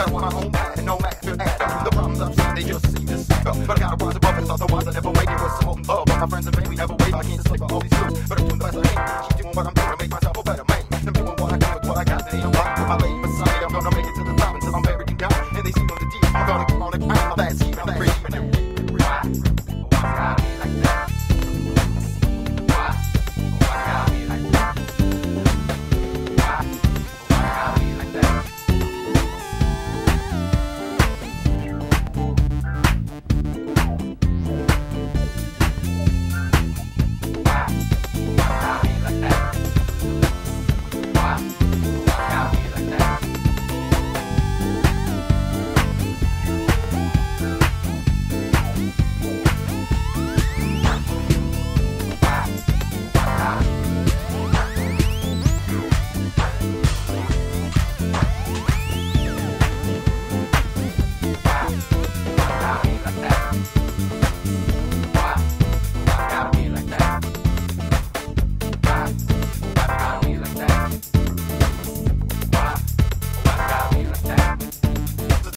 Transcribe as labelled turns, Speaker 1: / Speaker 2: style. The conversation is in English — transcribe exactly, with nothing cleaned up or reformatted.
Speaker 1: Gotta want my own mind and no match to add up. The problems I've seen, they just seem to seep up. But I gotta rise above it, otherwise I never make it. With some molten love, but my friends and family never wait. I can't slip all these suits, but I'm doing the best I can. Keep doing what I'm doing to make myself a better man. Them doing what I got with what I got, they ain't right with my labor.